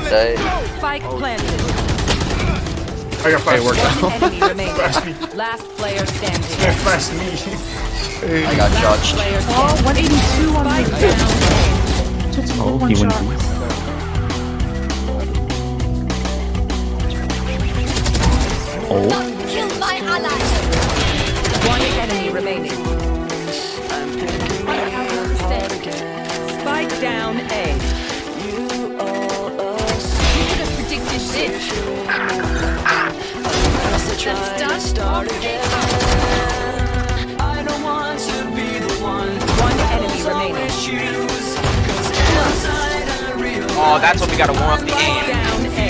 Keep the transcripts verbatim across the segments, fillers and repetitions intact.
Day. Spike planted. I got flash. One enemy remaining. Last player standing. Yeah, flash me. I got judged. Player Oh, standing. one eighty-two on Spike me. down. Just Oh, one he went. shot. Oh, Kill my ally. One enemy remaining. Spike down A. You could have predicted this. Let's start again. I don't want to be the one. One enemy remaining. Oh, that's what we gotta warm up the Spike game. down A.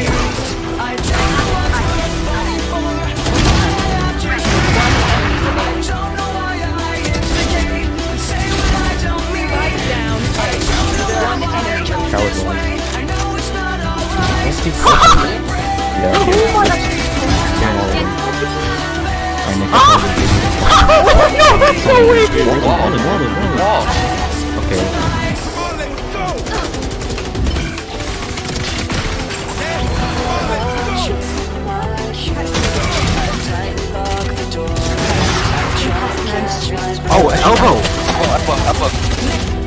Spike down A. One enemy. coward one. Let's Yeah. Yeah. I make a that's so weak. Wall, wall, wall, wall. Okay. Oh, elbow! Oh, up, up, up, up.